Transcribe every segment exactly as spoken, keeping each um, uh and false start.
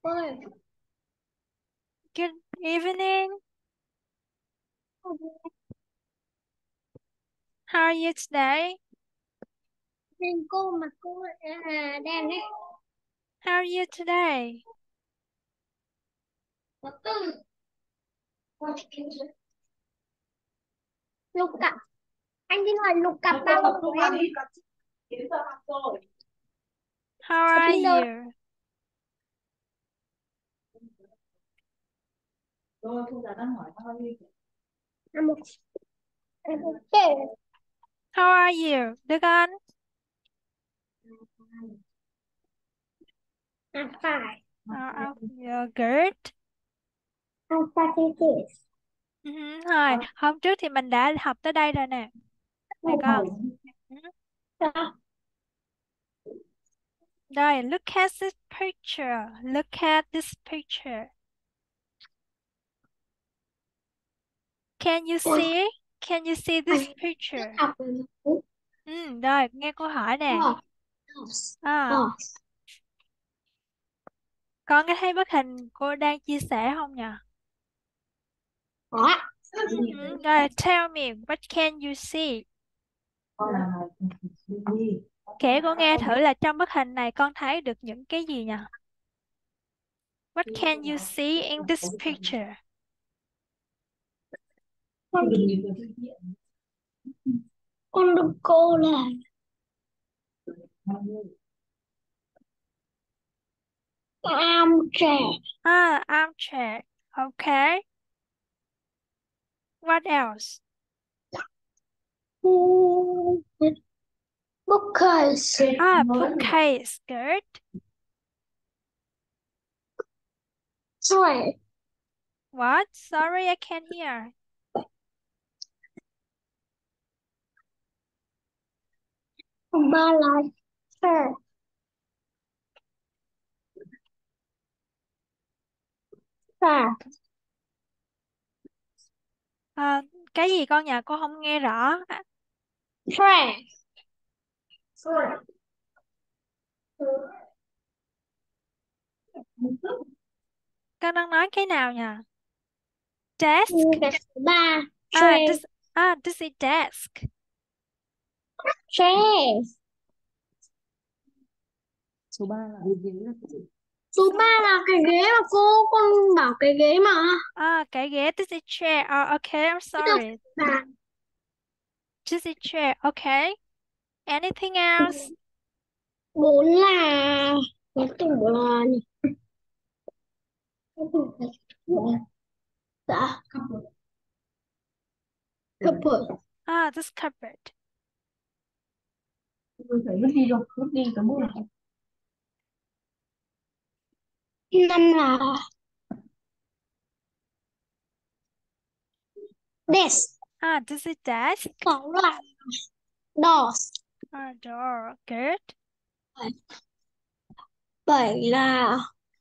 ơi. Good evening. How are you today? Nên cô mà cô à, đang ấy. How are you today? Có từ lục cặp. Anh đi hỏi lục cặp bao nhiêu của em? How are you? Rồi, không giả đang hỏi bao nhiêu. À, một. À, một chữ. How are you? Được không? À, phải. How are you? Good. Alphabetics. Ừ, rồi, hôm trước thì mình đã học tới đây rồi nè. Được không? Ừ. Đó. Rồi, look at this picture. Look at this picture. Can you Ôi, see? Can you see this anh picture? học rồi. Ừ, rồi, nghe câu hỏi nè. Ờ. À, Ờ. con có thấy bức hình cô đang chia sẻ không nhỉ? Có. Ừ, ừ, rồi, tell me, what can you see? Con là đi. Kể cô nghe thử là trong bức hình này con thấy được những cái gì nhỉ? What can you see in this picture? Con, con đừng cô là armchair. Ah, armchair. Okay. What else? Bookcase. Ah, bookcase. Good. Tray. What? Sorry, I can't hear. Ba là chair. Chair. À, cái gì con nhà cô không nghe rõ. À, Tray. con đang nói cái nào nhỉ? Desk. Cái số ba. Ah, Tray. this. Ah, this is desk. Tray. Số ba là ghế là cái gì? Số ba là cái ghế mà cô con bảo cái ghế mà. Ah, cái ghế. This is chair. Oh, okay. I'm Cái đâu sorry. là This is chair. Okay. Anything else? bốn là cái tủ là gì? Cái tủ là dạ cupboard. Ah, this cupboard. Tôi phải vứt đi rồi, vứt đi cái bút này. Năm là desk. Ah, this is desk. Sáu là doors. Ah, door. Good. Bảy là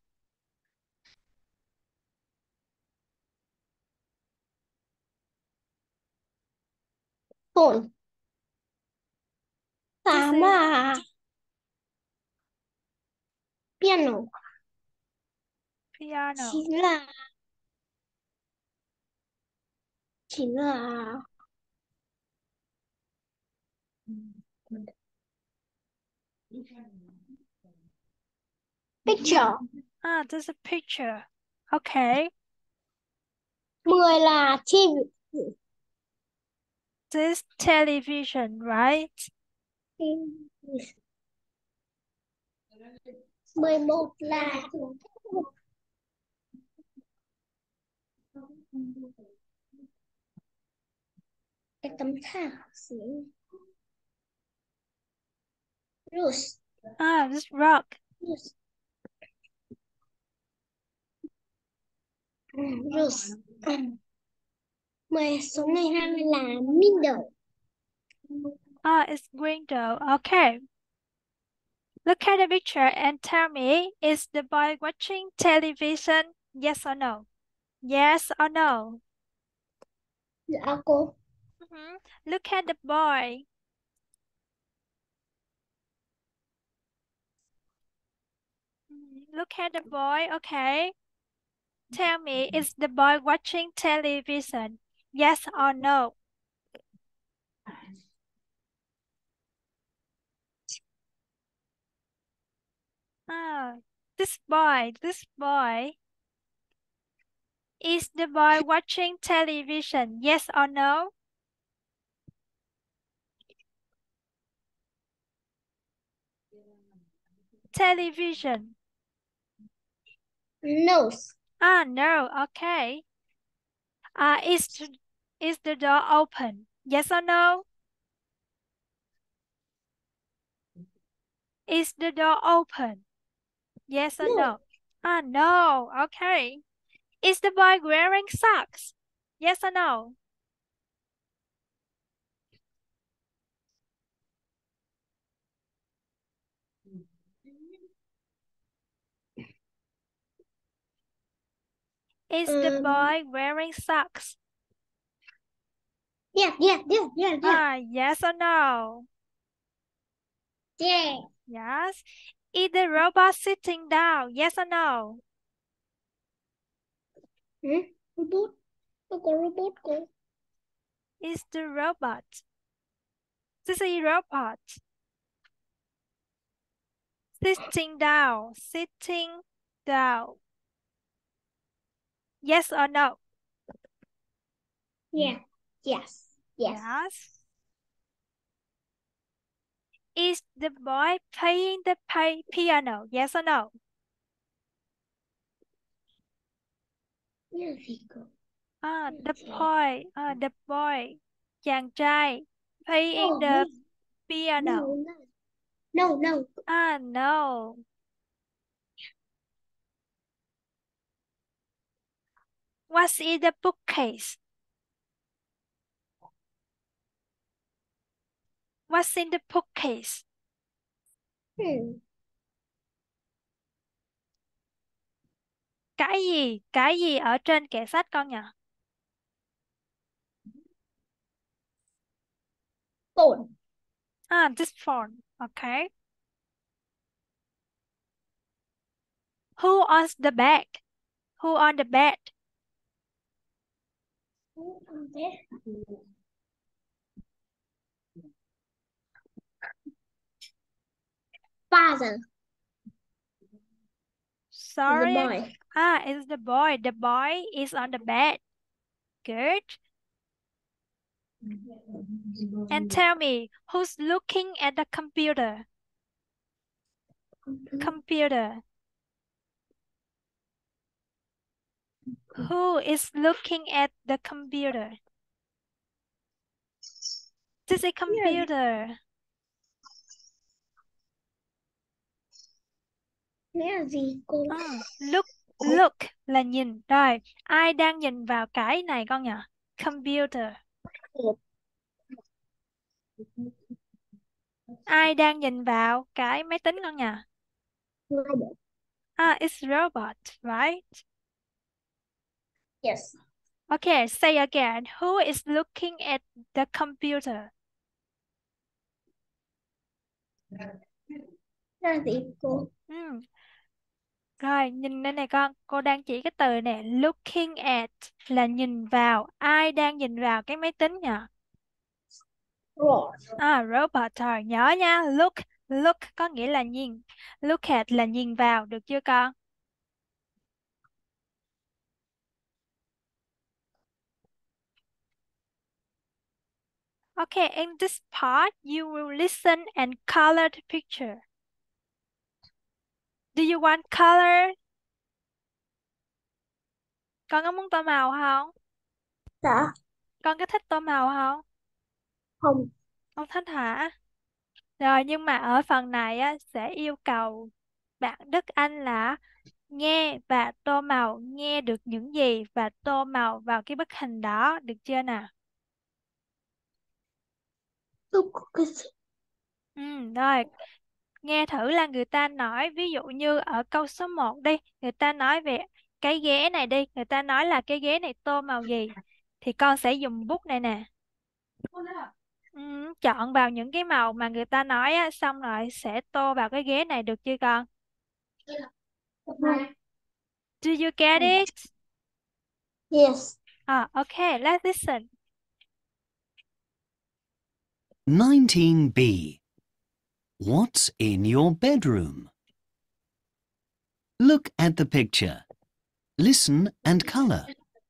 phone. This Tám is là piano. piano. Chín là chín là picture. Ah, this is a picture. Okay. Mười là ti vi. This television, right? Mười một là cái tấm thảm xứ. Roof. Ah, this rock. Roof. Roof. Mười số ngày hai mươi là middle. Ah, it's window. Okay. Look at the picture and tell me, is the boy watching television? Yes or no? Yes or no? Dạ cô. Mhm. Look at the boy. Mhm. Look at the boy. Okay. Tell me, is the boy watching television? Yes or no? Ah, this boy, this boy. Is the boy watching television? Yes or no? Television. No. Ah, no. Okay. Uh, is, is the door open? Yes or no? Is the door open? Yes or No. no? Ah, no. Okay. Is the boy wearing socks? Yes or no? Is the Um, boy wearing socks? Yeah, yeah, yeah, yeah, yeah. Ah, yes or no? Yeah. Yes. Is the robot sitting down? Yes or no? Hả? Robot. Đâu có robot cô. Is the robot? This is robot. Sitting down. Sitting down. Yes or no? Yeah. Yes. Yes. Yes. Is the boy playing the pi piano? Yes or no? Là gì cô? Ah, Là the gì? boy. Ah, the boy. Chàng trai. Playing Oh, the no. piano. No, no. No, no. Ah, no. What's in the bookcase? What's in the bookcase? Hmm. Cái gì? Cái gì ở trên kệ sách con nhỉ? Phone. Ah, this phone. Okay. Who on the bed? Who on the bed? Không biết. Father. Sorry. The boy. Ah, it's the boy. The boy is on the bed. Good. And tell me, who's looking at the computer? Computer. Who is looking at the computer? This is computer. Nghĩa là gì cô? À, look, look là nhìn. Rồi, ai đang nhìn vào cái này con nhỉ? Computer. Ai đang nhìn vào cái máy tính con nhỉ? Robot. Ah, it's robot, right? Yes. Okay, say again. Who is looking at the computer? Là gì cô? Ừ. Rồi, nhìn đây này con. Cô đang chỉ cái từ này. Looking at là nhìn vào. Ai đang nhìn vào cái máy tính nhỉ? Robot. À, robot rồi. Nhớ nha. Look, look có nghĩa là nhìn. Look at là nhìn vào. Được chưa con? Okay, in this part, you will listen and color the picture. Do you want color? Con có muốn tô màu không? Dạ. Con có thích tô màu không? Không. Không thích hả? Rồi, nhưng mà ở phần này á, sẽ yêu cầu bạn Đức Anh là nghe và tô màu, nghe được những gì và tô màu vào cái bức hình đó, được chưa nào? Đâu có cái gì. Ừ, rồi, nghe thử là người ta nói, ví dụ như ở câu số một đi, người ta nói về cái ghế này đi, người ta nói là cái ghế này tô màu gì, thì con sẽ dùng bút này nè. Ừ, chọn vào những cái màu mà người ta nói á, xong rồi sẽ tô vào cái ghế này, được chưa con? Do you get it? Yes. Ah, okay, let's listen. nineteen B. What's in your bedroom? Look at the picture. Listen and colour.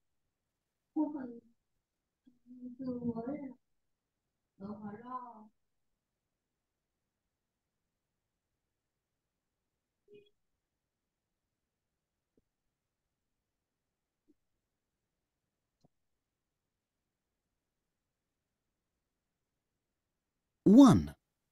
One.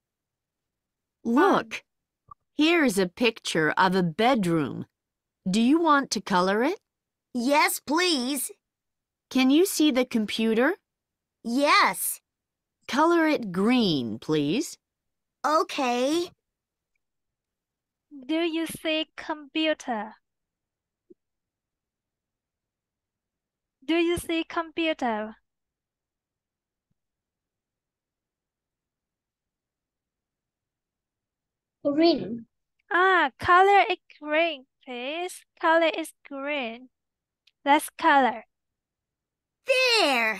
Look, here's a picture of a bedroom. Do you want to color it? Yes, please. Can you see the computer? Yes. Color it green, please. Okay. Do you see computer? Do you see computer? Green. Ah, color it green, please. Color is green. Let's color. There.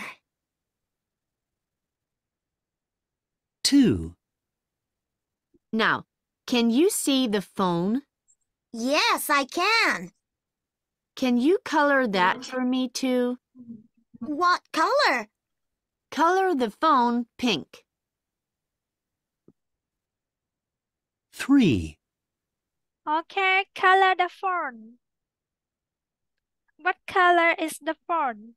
Two. Now, can you see the phone? Yes, I can. Can you color that for me too? What color? Color the phone pink. Three. Okay, color the phone. What color is the phone?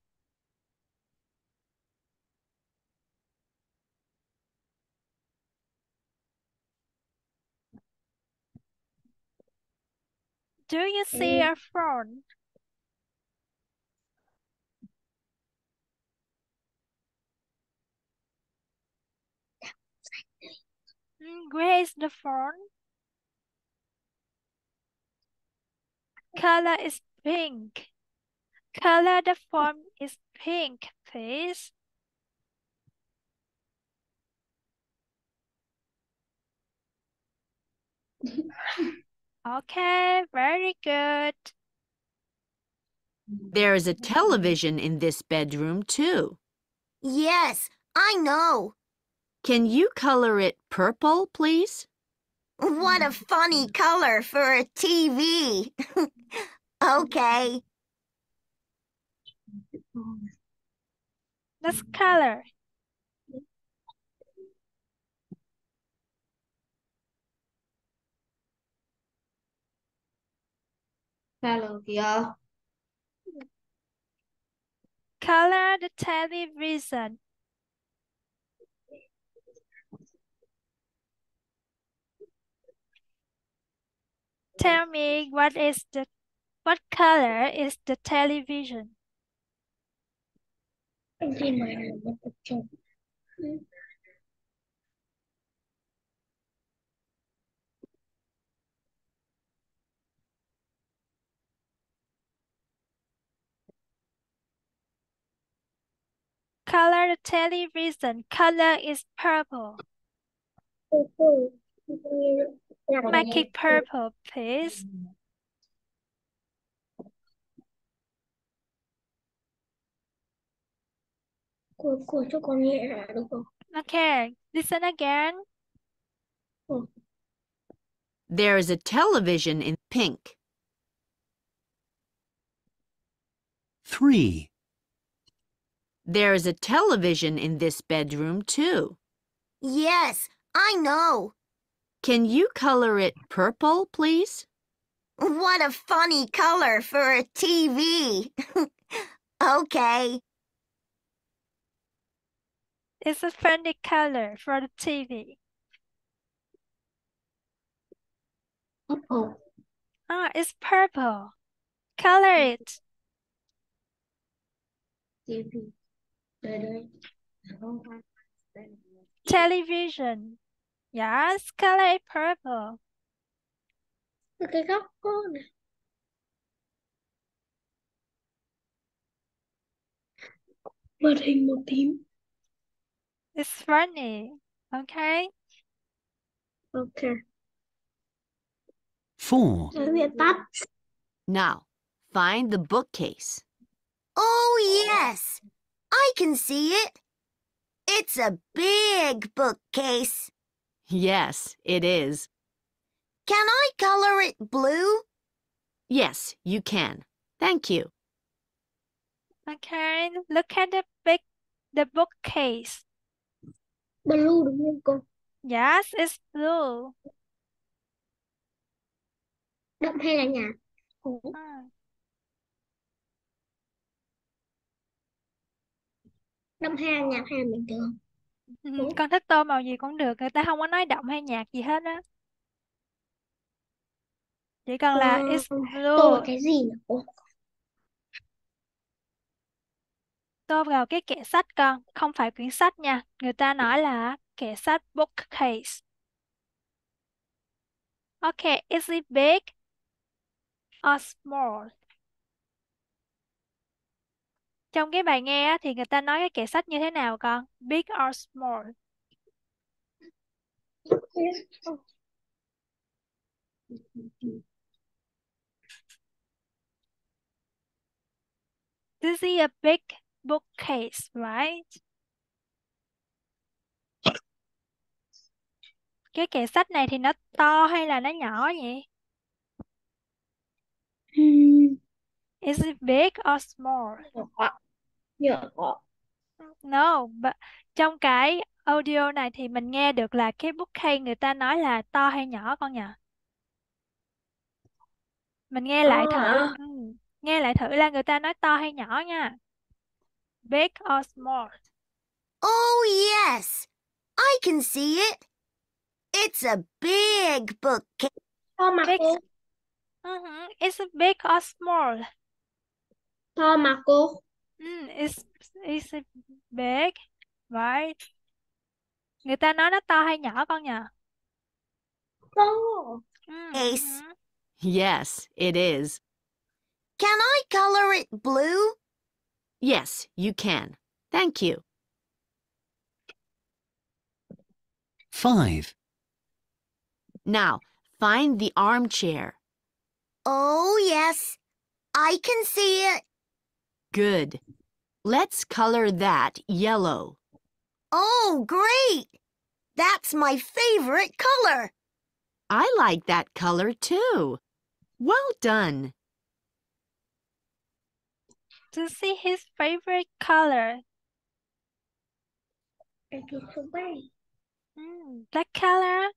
Do you see a phone? Mm, where is the phone? Color is pink. Color the phone is pink, please. Okay, very good. There's a television in this bedroom too. Yes, I know. Can you color it purple, please? What a funny color for a T V. Okay. Let's color. Color kìa. Color the television. Tell me what is the what color is the television? Thì mày là một tập trung. Color the television. Color is purple. Make it purple, please. Cô, cô cho con nhẹ lại được không? Okay, listen again. There's a television in pink. Three. There's a television in this bedroom too. Yes, I know. Can you color it purple, please? What a funny color for a T V. Okay. It's a funny color for the T V. Purple. Ah, it's purple. Color it. T V. Đây đây. Television. Yes, color it purple. Cái góc cô này. Màn hình màu tím. It's funny. Okay. Okay. Four. Cái viết tắt. Now, find the bookcase. Oh, yes. I can see it. It's a big bookcase. Yes, it is. Can I color it blue? Yes, you can. Thank you. Okay, look at the big the bookcase. Blue đúng không cô? Yes, it's blue. Đậm hay là nhạt? Ủa, Hmm. đậm hay là nhạt hay là bình thường? Ừ, Ủa? con thích tô màu gì cũng được, người ta không có nói đậm hay nhạt gì hết á. Chỉ cần là it's Ờ, tô blue. vào cái gì nhỉ cô? Tô vào cái kệ sách con, không phải quyển sách nha. Người ta nói là kệ sách bookcase. Okay, is it big or small? Trong cái bài nghe á, thì người ta nói cái kệ sách như thế nào con? Big or small? This is a big bookcase, right? Cái kệ sách này thì nó to hay là nó nhỏ vậy? Hmm, Is it big or small? nhỏ. Nhỏ. No, but trong cái audio này thì mình nghe được là cái bookcase người ta nói là to hay nhỏ con nhỉ? Mình nghe lại thử. À. Ừ. Nghe lại thử là người ta nói to hay nhỏ nha. Big or small? Oh, yes. I can see it. It's a big bookcase. To mà Big. cô? Uh-huh. Is it big or small? To mà cô? Mm, is is it big? Right. Người ta nói nó to hay nhỏ con nhỉ? To. Mm, Case. mhm. Yes, it is. Can I color it blue? Yes, you can. Thank you. Five. Now, find the armchair. Oh, yes. I can see it. Good. Let's color that yellow. Oh, great. That's my favorite color. I like that color too. Well done. To see his favorite color. Cái thứ số bảy. Mm, that color.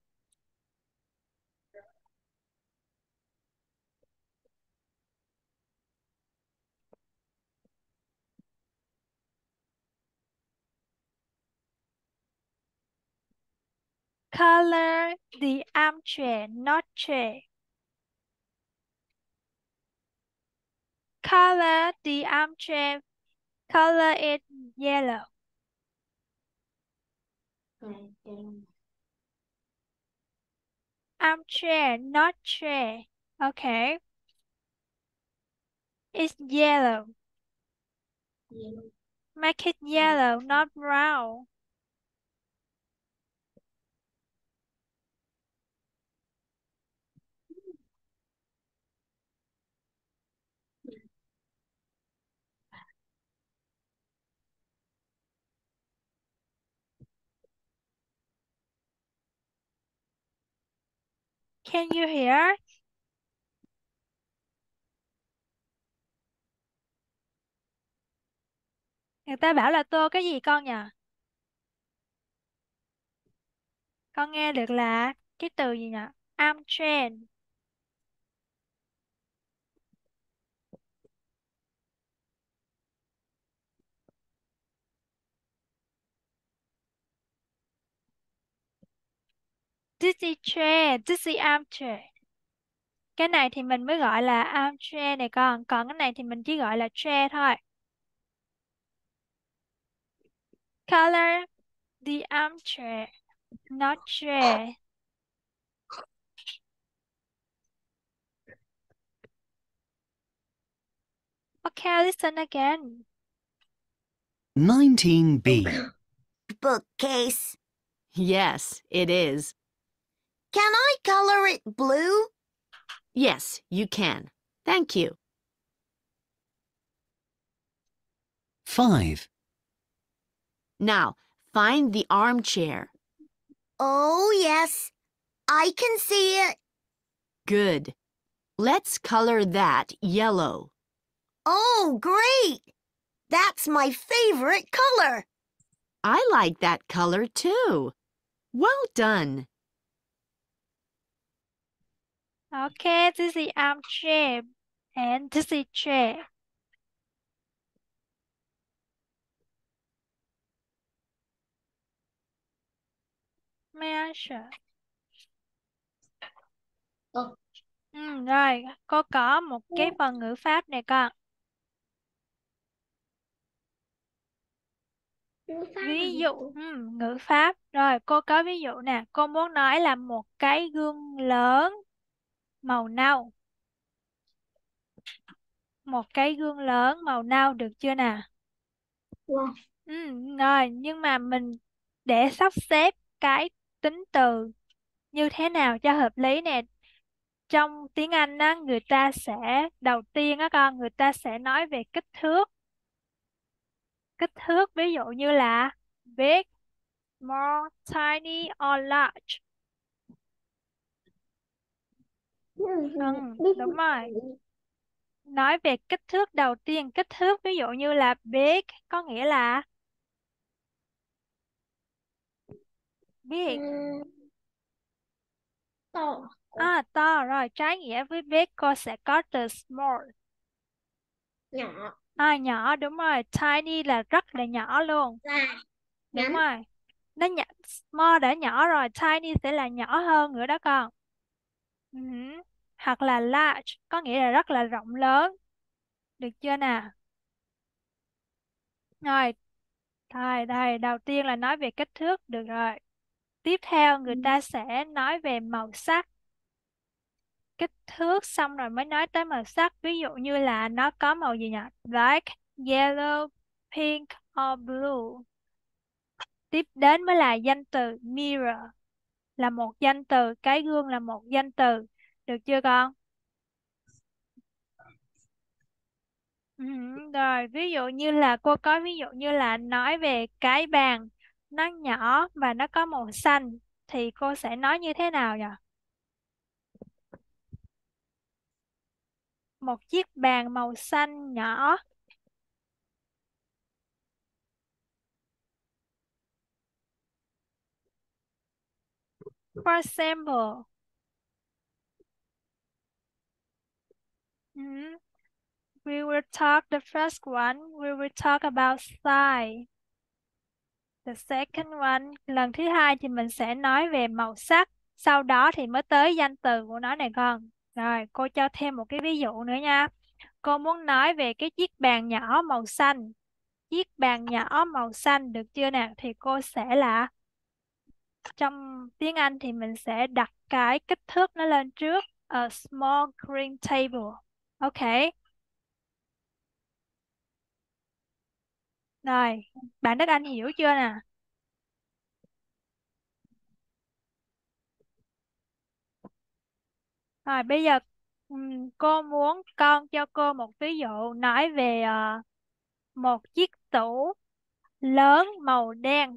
Color the armchair, not chair. Color the armchair. Color it yellow. Armchair, not chair. Okay. It's yellow. Make it yellow, not brown. Can you hear? Người ta bảo là tô cái gì con nhỉ? Con nghe được là cái từ gì nhỉ? Armchair. This is chair, this is armchair. Cái này thì mình mới gọi là armchair này con. Còn cái này thì mình chỉ gọi là chair thôi. Color the armchair, not chair. Okay, listen again. nineteen B. Bookcase. Yes, it is. Can I color it blue? Yes, you can. Thank you. Five. Now, find the armchair. Oh, yes. I can see it. Good. Let's color that yellow. Oh, great. That's my favorite color. I like that color too. Well done. Okay, this is armchair and this is chair. May answer. Ờ. Ừ, rồi, cô có một cái phần ngữ pháp này con. Ngữ pháp Ví là dụ, gì? ừ, ngữ pháp. Rồi, cô có ví dụ nè. Cô muốn nói là một cái gương lớn màu nâu. Một cái gương lớn màu nâu được chưa nè? Wow. Ừ, rồi, nhưng mà mình để sắp xếp cái tính từ như thế nào cho hợp lý nè. Trong tiếng Anh á, người ta sẽ, đầu tiên á con, người ta sẽ nói về kích thước. Kích thước ví dụ như là big, small, tiny or large. Ừ, Ừ, biết đúng rồi. Nói về kích thước đầu tiên, kích thước ví dụ như là big có nghĩa là big. Ừ, to. À, to rồi, trái nghĩa với big cô sẽ có từ small. Nhỏ. À, nhỏ, đúng rồi, tiny là rất là nhỏ luôn. Dài. Đúng Ngắn. rồi. Nó nhỏ, small đã nhỏ rồi, tiny sẽ là nhỏ hơn nữa đó con. Ừ. Hoặc là large có nghĩa là rất là rộng lớn. Được chưa nè? Rồi, thôi đây, đầu tiên là nói về kích thước, được rồi. Tiếp theo người ta sẽ nói về màu sắc. Kích thước xong rồi mới nói tới màu sắc. Ví dụ như là nó có màu gì nhỉ? Black, yellow, pink or blue. Tiếp đến mới là danh từ mirror. Là một danh từ, cái gương là một danh từ. Được chưa con? Ừ, rồi, ví dụ như là cô có ví dụ như là nói về cái bàn. Nó nhỏ và nó có màu xanh. Thì cô sẽ nói như thế nào nhỉ? Một chiếc bàn màu xanh nhỏ. For example, mhm, we will talk the first one, we will talk about size. The second one, lần thứ hai thì mình sẽ nói về màu sắc, sau đó thì mới tới danh từ của nó này con. Rồi, cô cho thêm một cái ví dụ nữa nha. Cô muốn nói về cái chiếc bàn nhỏ màu xanh. Chiếc bàn nhỏ màu xanh được chưa nè? Thì cô sẽ là, trong tiếng Anh thì mình sẽ đặt cái kích thước nó lên trước. A small green table. Ok. Rồi, bạn Đức Anh hiểu chưa nè? Rồi, bây giờ ừm, cô muốn con cho cô một ví dụ nói về ờ, một chiếc tủ lớn màu đen.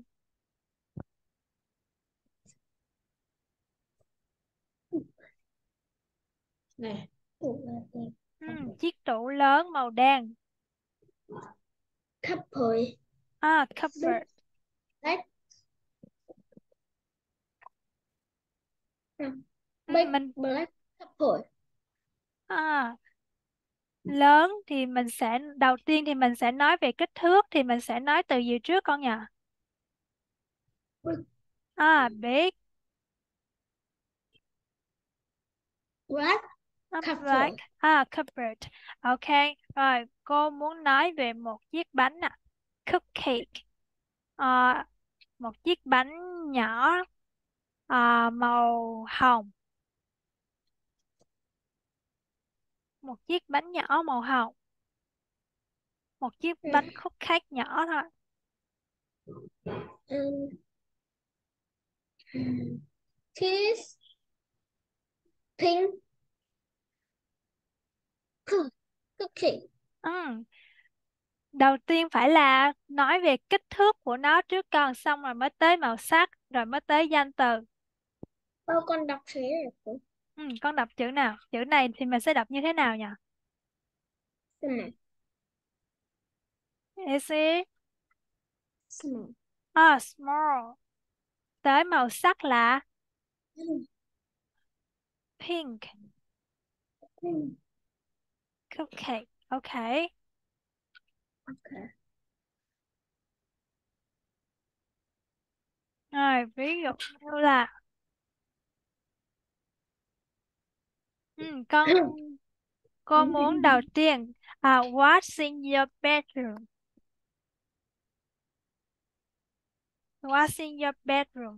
Nè. Tủ là gì? Ừm, chiếc tủ lớn màu đen. Couple. À, cupboard. Black. Ừm, Big mình black couple. à, lớn thì mình sẽ, đầu tiên thì mình sẽ nói về kích thước thì mình sẽ nói từ gì trước con nhỉ? À, big. Black À, couple. black. À, cupboard. Ok, rồi cô muốn nói về một chiếc bánh nè. Cupcake. À, một chiếc bánh nhỏ à, màu hồng. Một chiếc bánh nhỏ màu hồng. Một chiếc Ừ. bánh cupcake nhỏ thôi. Um, um, kiss. Pink. Okay. Ừ. Đầu tiên phải là nói về kích thước của nó trước con, xong rồi mới tới màu sắc, rồi mới tới danh từ. Bao con đọc thế này. Ừ, con đọc chữ nào? Chữ này thì mình sẽ đọc như thế nào nhỉ? Xem nào. Is it? Small. Ah, small. Tới màu sắc là pink. Hmm. Cupcake. Ok. Okay. Rồi, ví dụ như là ừ, con cô muốn đầu tiên à, what's in your bedroom? What's in your bedroom?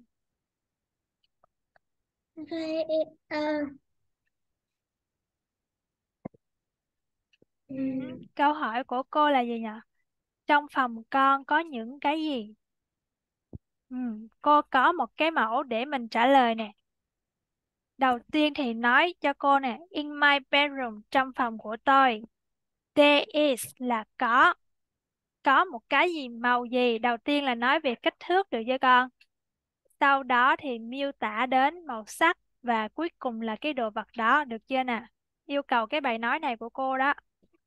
Okay. Uh, Ừ, um, câu hỏi của cô là gì nhỉ? Trong phòng con có những cái gì? Ừ, cô có một cái mẫu để mình trả lời nè. Đầu tiên thì nói cho cô nè, in my bedroom, trong phòng của tôi. There is là có. Có một cái gì, màu gì? Đầu tiên là nói về kích thước được chưa con? Sau đó thì miêu tả đến màu sắc và cuối cùng là cái đồ vật đó, được chưa nè? Yêu cầu cái bài nói này của cô đó.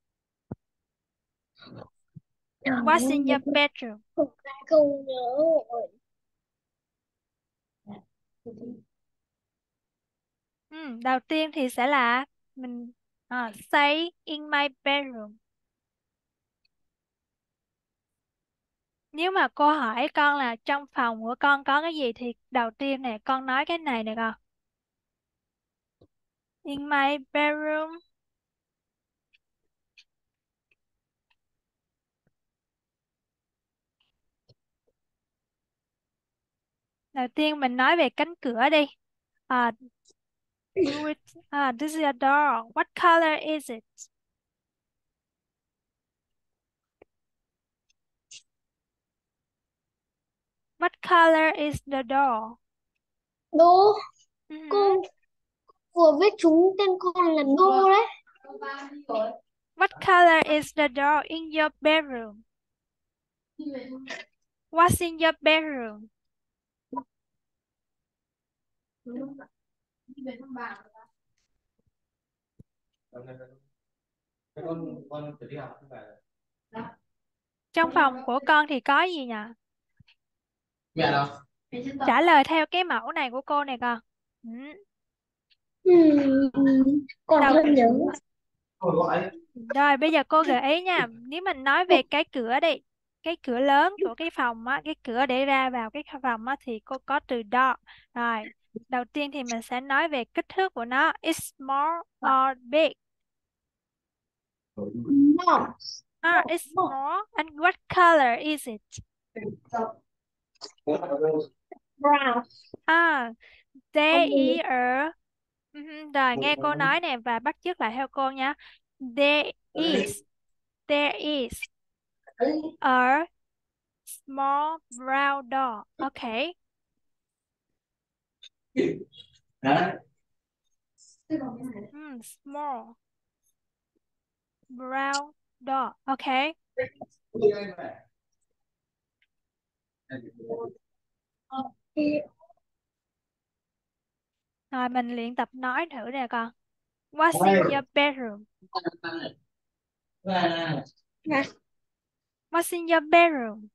What's in your bedroom? không không nhớ rồi. Ừ, đầu tiên thì sẽ là mình à, say in my bedroom. Nếu mà cô hỏi con là trong phòng của con có cái gì thì đầu tiên nè con nói cái này nè con. In my bedroom. Đầu tiên mình nói về cánh cửa đi. À, do it. À, this is a door. What color is it? What color is the door? Đô. Ừ. Cô vừa viết chúng tên con là Đô đấy. What color is the door in your bedroom? What's in your bedroom? Trong phòng của con thì có gì nhỉ? Trả lời theo cái mẫu này của cô này con. Ừ. Hmm. Còn Đầu... không nhớ. Rồi bây giờ cô gợi ý nha. Nếu mình nói về cái cửa đi, cái cửa lớn của cái phòng á, cái cửa để ra vào cái phòng á, thì cô có từ door. Rồi, đầu tiên thì mình sẽ nói về kích thước của nó. It's small or big? No. Ah, it's small. And what color is it? Brown. À, there is a... Ừ, rồi, nghe cô nói nè và bắt chước lại theo cô nha. There is, there is a small brown dog. Okay. Mm, small brown dog. Okay. Rồi mình luyện tập nói thử nè con. What's in your bedroom? What's in your bedroom?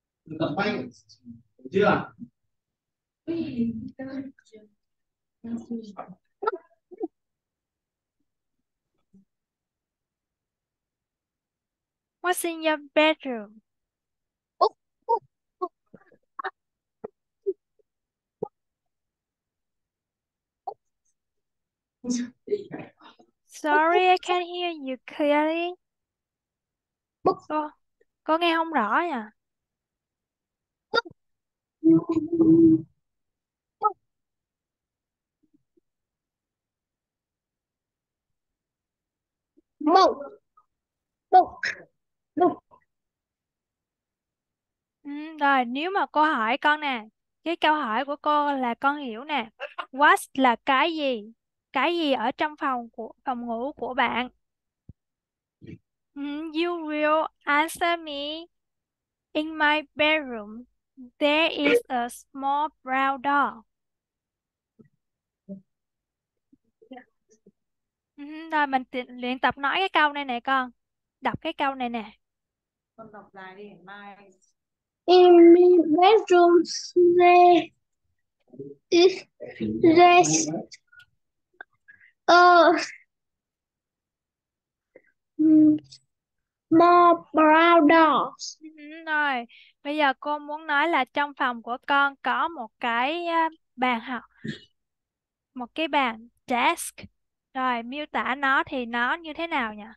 What's in your bedroom? Sorry, I can't hear you clearly. Cô, cô nghe không rõ nha. Bông. Bông. Bông. Ừ, rồi nếu mà cô hỏi con nè, cái câu hỏi của cô là con hiểu nè. What là cái gì? Cái gì ở trong phòng của phòng ngủ của bạn? Mm, you will answer me. In my bedroom, there is a small brown dog. Mm, rồi mình ti- luyện tập nói cái câu này nè con. Đọc cái câu này nè. Con đọc lại đi. My In my bedroom there is there's a small brown dog. Ừ, rồi, bây giờ cô muốn nói là trong phòng của con có một cái à, bàn học, một cái bàn desk. Rồi, miêu tả nó thì nó như thế nào nhỉ?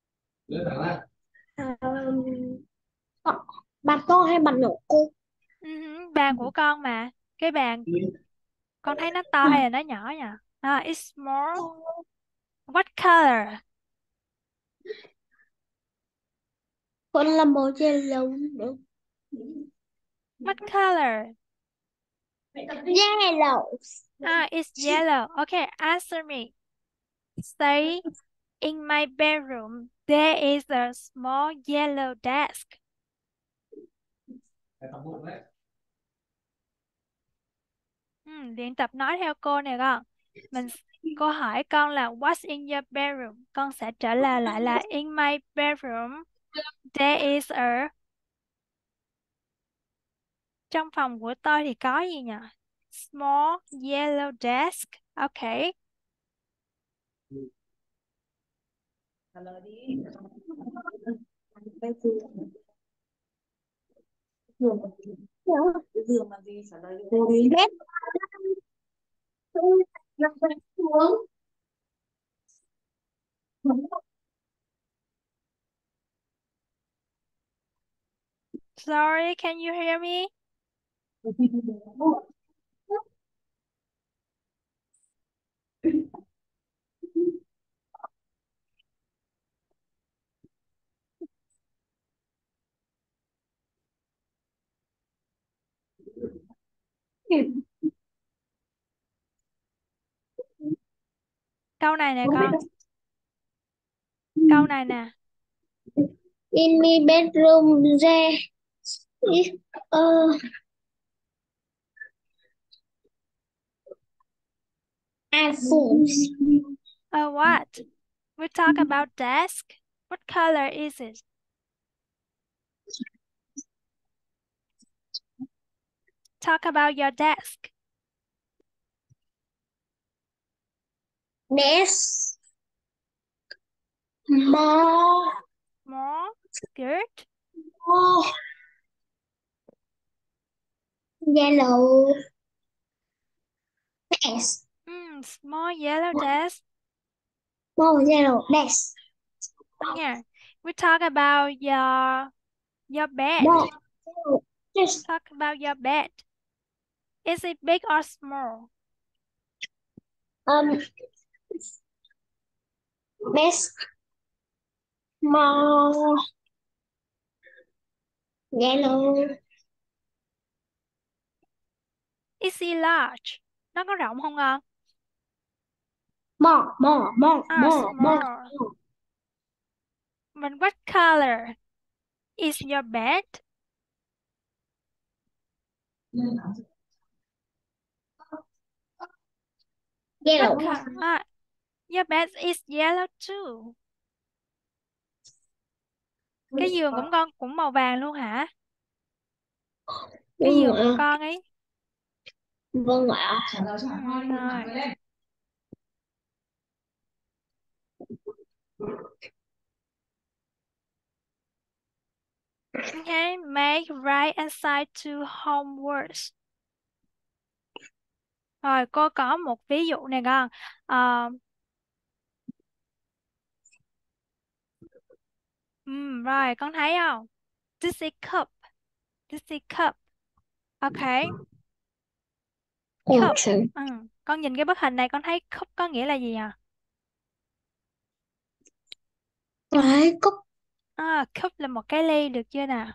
Um, bàn to hay bàn nhỏ cô? Ừ, bàn của con mà. Cái bàn, con thấy nó to hay là nó nhỏ nhỉ? À, it's small. What color? Con là màu yellow nữa. What color? Yellow. Ah, it's yellow. Okay, answer me. Say, in my bedroom, there is a small yellow desk. Ừ, luyện tập nói theo cô nè con. Mình cô hỏi con là what's in your bedroom? Con sẽ trả lời lại là in my bedroom, there is a. Trong phòng của tôi thì có gì nhỉ? Small yellow desk. Okay. trả lời đi. Cái giường là gì? Trả lời đi. Bếp. Sorry, can you hear me? Câu này nè con. Câu này nè. In my bedroom there is a iPhone. Oh, what? We talk about desk. What color is it? Talk about your desk. Desk. More. More. Good. More. Yellow. Desk. Mm, small yellow desk. More yellow desk. Here. We talk about your your bed. More. Just Talk about your bed. Is it big or small? um desk. More yellow. Is it large? Nó có rộng không con? More, more, more, Ah, more, more. small. But what color is your bed? Yellow. What color? Ah, your bed is yellow too. Cái giường của con cũng màu vàng luôn hả? Cái Vâng giường của ạ. con ấy. Vâng ạ. Trả lời cho Ừ, Hải Hoa đi. rồi. Hải Hoa lên. Okay, make right and side two homeworks. Rồi, cô có một ví dụ này con. Ờ, ừm, rồi, con thấy không? This is cup. This is cup. Okay, Ôi cup. trời. Ừ. Con nhìn cái bức hình này con thấy cup có nghĩa là gì à? Cái cốc. À, cup là một cái ly được chưa nào?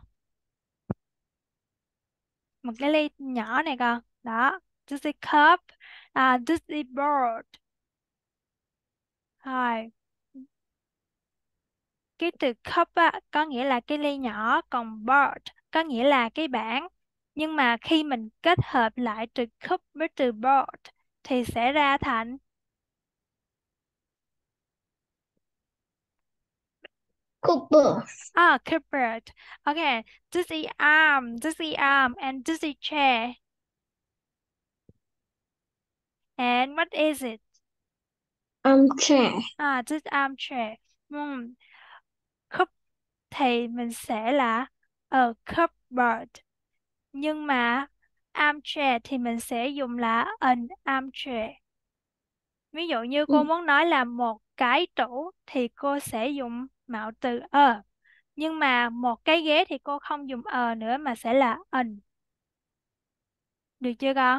Một cái ly nhỏ này con. Đó. This is cup. À, this is board. Rồi. cái từ cup á, có nghĩa là cái ly nhỏ, còn board có nghĩa là cái bảng. Nhưng mà khi mình kết hợp lại từ cup với từ board thì sẽ ra thành Cooper. ah, cupboard. Okay, this is arm, this is arm, and this is chair. And what is it? Armchair. À, this is armchair. Hmm. Cup thì mình sẽ là a cupboard. Nhưng mà armchair thì mình sẽ dùng là an armchair. Ví dụ như cô Ừ. muốn nói là một cái tủ thì cô sẽ dùng mạo từ a. Nhưng mà một cái ghế thì cô không dùng a nữa mà sẽ là an. Được chưa con?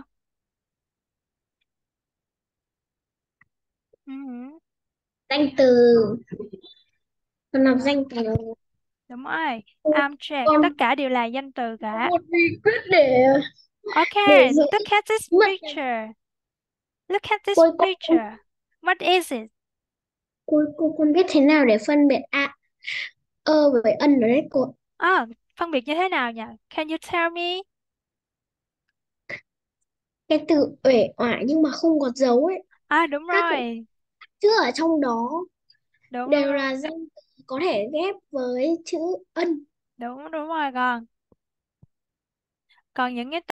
Ừ, Danh từ. Con đọc danh từ. đúng rồi. Ừ, Armchair, con tất cả đều là danh từ cả. một bí quyết để Okay, giữ look at this mất. picture. Look at this Cô, cô, picture. What is it? cô, cô con biết thế nào để phân biệt a ơ với ân rồi đấy cô. À, phân biệt như thế nào nhỉ? Can you tell me? Cái từ uể oải nhưng mà không có dấu ấy, À, đúng các cái rồi. chữ ở trong đó Đúng, đúng, đều đúng. là danh từ có thể ghép với chữ ân. Đúng, đúng rồi con. Còn những cái